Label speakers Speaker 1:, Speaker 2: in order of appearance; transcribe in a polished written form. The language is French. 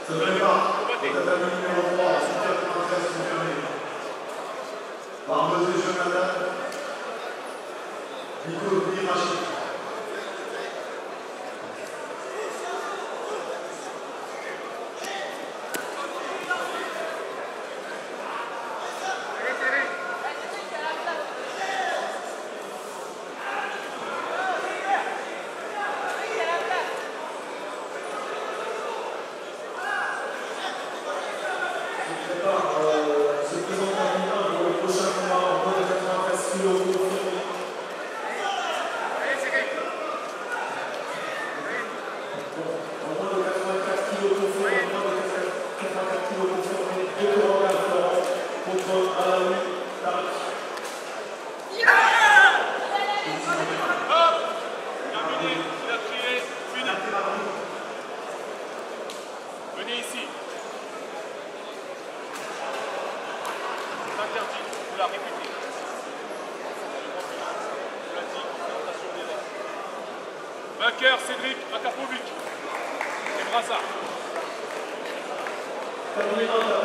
Speaker 1: Se prépare. Tatami numéro 3, 693 confirmé. Barbeuse et Jonathan. Nico Dirachi. Se présente à Milan pour le prochain combat en moins de 93 kg confirmé. En moins de 84 kg confirmé, en moins de 84 kg confirmé, 2 combats à Florence contre Alaoui Tariq.
Speaker 2: Terminé, il a crié, fini. Venez ici. Interdit, vous la répétez. Vous l'a dit, présentation des règles. Vainqueur Cédric Akapovic. Et Brassard.